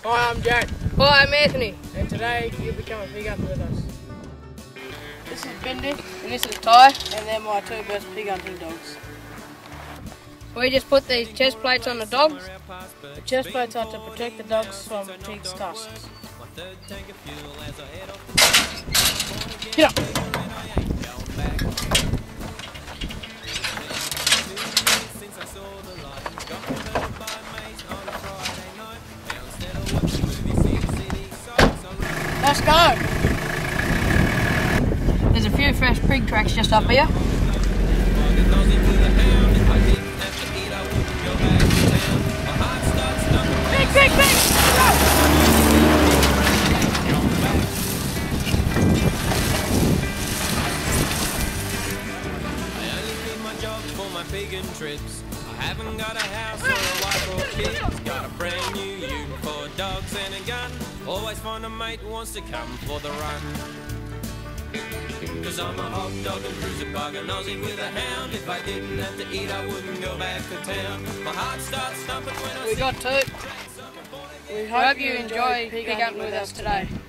Hi, I'm Jack. Hi, I'm Anthony. And today you'll become a pig hunter with us. This is Bindi and this is Ty. And they're my two best pig hunting dogs. We just put these chest plates on the dogs. The chest plates are to protect the dogs from pigs' tusks. Get up. Let's go! There's a few fresh pig tracks just up here. Pig, pig, pig! Go! For my Piggin trips, I haven't got a house or a wife or kids. Got a brand new ute for dogs and a gun. Always find a mate who wants to come for the run. Cause I'm a hot dog and cruiser bug, an Aussie with a hound. If I didn't have to eat, I wouldn't go back to town. My heart starts thumping when I We got two. We hope you enjoy pig hunting with us today.